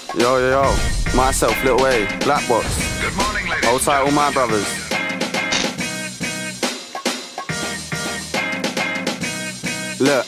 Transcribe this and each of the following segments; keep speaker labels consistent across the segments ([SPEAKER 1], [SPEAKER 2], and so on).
[SPEAKER 1] Yo, yo, yo. Myself, Little A, Black Box.
[SPEAKER 2] Good morning, ladies.
[SPEAKER 1] Hold tight, all my brothers. Look.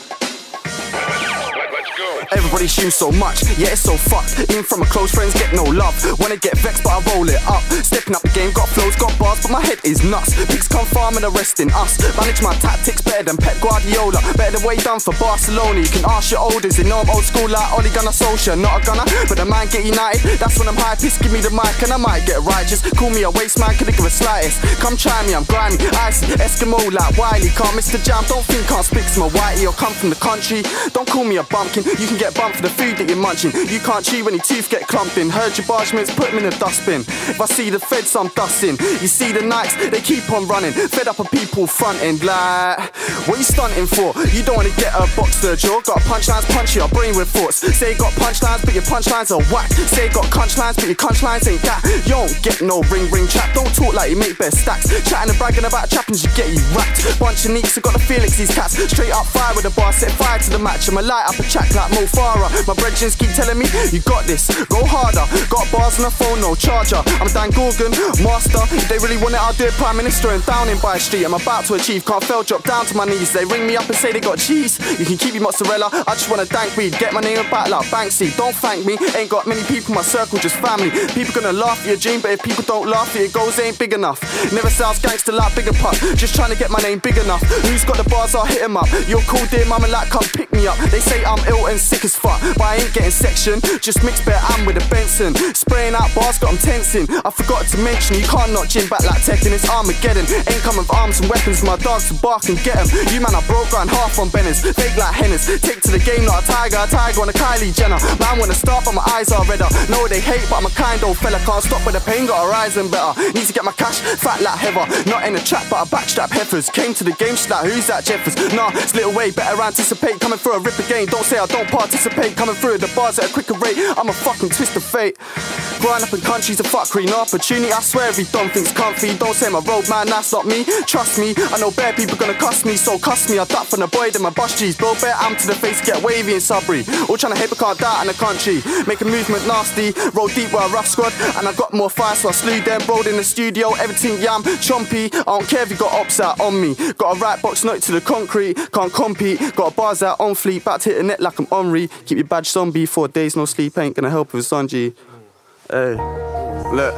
[SPEAKER 1] Everybody assumes so much, yeah, it's so fucked. Even from my close friends, get no love. When I get vexed, but I roll it up. Stepping up the game, got flows, got bars, but my head is nuts. Pigs come farm and arresting us. Manage my tactics better than Pep Guardiola. Better than way done for Barcelona. You can ask your olders, they know I'm old school like Ole Gunnar Solskjaer. Not a gunner, but the man get united. That's when I'm high pissed, give me the mic and I might get righteous. Call me a waste man, couldn't give a slightest. Come try me, I'm grimy, icy, Eskimo like Wiley. Can't miss the jam, don't think can't speak to my whitey or come from the country. Don't call me a bumpkin, you can get bumped for the food that you're munching. You can't chew when your teeth get clumped in. Heard your bargements, put them in the dustbin. If I see the feds, I'm dusting. You see the Nikes, they keep on running. Fed up of people fronting like, what you stunting for? You don't wanna get a box to the jaw. Got punchlines, punch your brain with thoughts. Say you got punchlines, but your punchlines are whack. Say you got punchlines, but your punchlines ain't that. You don't get no ring trap. Don't talk like you make best stacks. Chatting and bragging about trappings, you get you whacked. Bunch of neeks, I got the Felix, these cats. Straight up fire with the bar, set fire to the match. I'ma light up a track like Mo Farah. My brethrens keep telling me, you got this, go harder. Got bars on the phone, no charger. I'm Dan Gorgon, master. If they really want it, I'll do it Prime Minister and down in by street. I'm about to achieve, can't fail, drop down to my knees. They ring me up and say they got cheese. You can keep your mozzarella, I just wanna dank weed. Get my name about like Banksy, don't thank me. Ain't got many people in my circle, just family. People gonna laugh at your dream, but if people don't laugh at your goals, they ain't big enough. Never sounds gangster like Bigger Pup, just trying to get my name big enough. Who's got the bars, I'll hit him up. You're cool dear mama, like come pick me up. They say I'm ill and sick as fuck, but I ain't getting section. Just mix bare am with a Benson. Spraying out bars, got them tensing. I forgot to mention, you can't knock Jim back like Tekken, it's Armageddon. Ain't come with arms and weapons, my dogs to bark and get them. You man, I broke ground half on Benners. Fake like Hennes, take to the game like a tiger on a Kylie Jenner. Man wanna start, but my eyes are redder. Know they hate, but I'm a kind old fella. Can't stop with the pain, got a rising better. Need to get my cash, fat like Heather. Not in a trap, but I backstrap heifers. Came to the game, she's like, who's that Jeffers? Nah, it's Little Way, better anticipate. Coming through a rip again, don't say I don't participate. Coming through the bars at a quicker rate, I'm a fucking twist of fate. Growing up in countries a fuck green opportunity. I swear every dumb thing's comfy. Don't say my road man, that's not me. Trust me, I know bare people gonna cuss me, so cuss me. I duck from the boy, then my bus G's. Blow bare am to the face, get wavy in Sudbury. All trying to hit, but can't die in the country. Make a movement nasty, roll deep with a rough squad. And I got more fire, so I slew them. Rolled in the studio, everything yam, chompy. I don't care if you got ops out on me. Got a right box note to the concrete, can't compete. Got a bars out on fleet, about to hit the net like I'm Henry. Keep your badge zombie, 4 days no sleep, ain't gonna help with Sanji. Hey, look,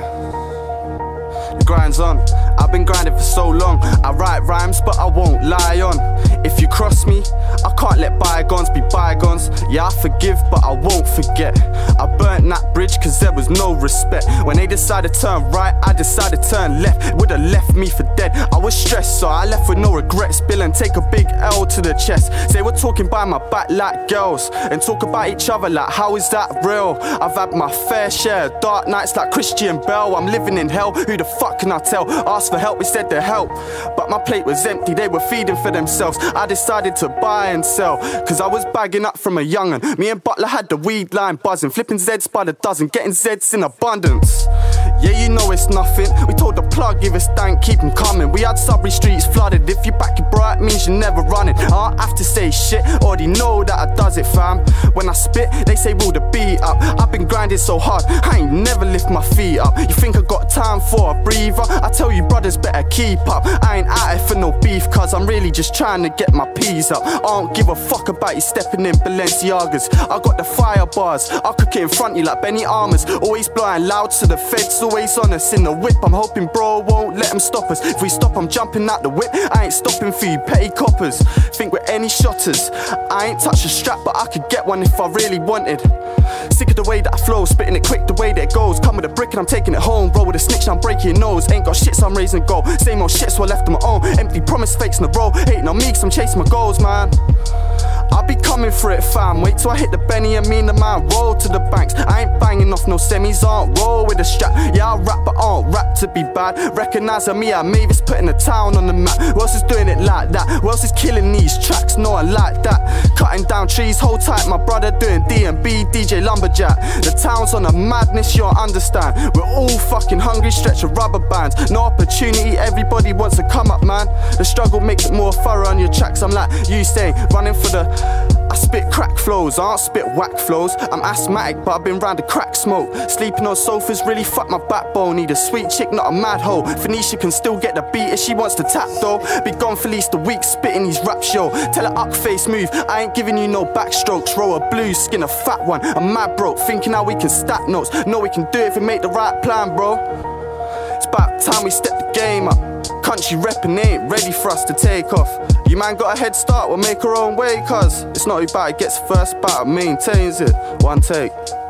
[SPEAKER 1] the grind's on. I've been grinding for so long. I write rhymes, but I won't lie on. If you cross me, I can't let bygones be bygones. Yeah, I forgive, but I won't forget. I burnt that bridge cause there was no respect. When they decided to turn right, I decided to turn left. Would've left me for dead. I was stressed, so I left with no regrets. Spill and take a big L to the chest. Say we're talking by my back like girls, and talk about each other like how is that real? I've had my fair share of dark nights like Christian Bell. I'm living in hell, who the fuck can I tell? Asked for help, instead to help, but my plate was empty, they were feeding for themselves. I decided to buy and sell, cause I was bagging up from a young'un. Me and Butler had the weed line buzzing, flipping Zeds by the dozen, getting Zeds in abundance. Yeah, you know it's nothing. We told the plug, give us stank, keep them coming. We had Sudbury streets flooded. If you back your bra, it means you're never running. I don't have to say shit, already know that I does it, fam. When I spit, they say roll the beat up. I've been grinding so hard, I ain't never lift my feet up. You think I got time for a breather? I tell you brothers better keep up. I ain't out here for no beef, cause I'm really just trying to get my peas up. I don't give a fuck about you stepping in Balenciagas. I got the fire bars, I'll cook it in front of you like Benny Armours. Always blowing loud to the feds, always on us in the whip. I'm hoping bro won't let them stop us. If we stop, I'm jumping out the whip. I ain't stopping for you petty coppers. Think we're any shotters. I ain't touched a strap, but I could get one if I really wanted. Sick of the way that I flow, spitting it quick the way that it goes. Come with a brick and I'm taking it home. Roll with a snitch, I'm breaking your nose. Ain't got shit, so I'm raising goal. Same old shit, so I left on my own. Empty promise fakes in a row. Hating on me, cause I'm chasing my goals, man. I'll be coming for it, fam. Wait till I hit the Benny and me and the man roll to the banks. I ain't banging off no semis, I don't roll with a strap. Yeah, I rap, but I don't rap to be bad. Recognize me, I'm Mavis putting the town on the map. Who else is doing it like that? Who else is killing these tracks? No, I like that. Cutting down trees, hold tight, my brother doing D&B, DJ Lumberjack. The town's on a madness, you don't understand. We're all fucking hungry, stretch of rubber bands. No opportunity, everybody wants to come up, man. The struggle makes it more thorough on your tracks. I'm like you saying, running for the... I I spit crack flows, I don't spit whack flows. I'm asthmatic, but I've been round the crack smoke. Sleeping on sofas really fuck my backbone. Need a sweet chick, not a mad hoe. Phoenicia can still get the beat if she wants to tap though. Be gone for at least a week, spitting these raps, yo. Tell her up face move, I ain't giving you no backstrokes. Roll a blue, skin a fat one. I'm mad broke, thinking how we can stack notes. Know we can do it if we make the right plan, bro. It's about time we step the game up. Country reppin' ain't ready for us to take off. You man got a head start, we'll make our own way, cuz it's not who bad gets first, but maintains it. One take.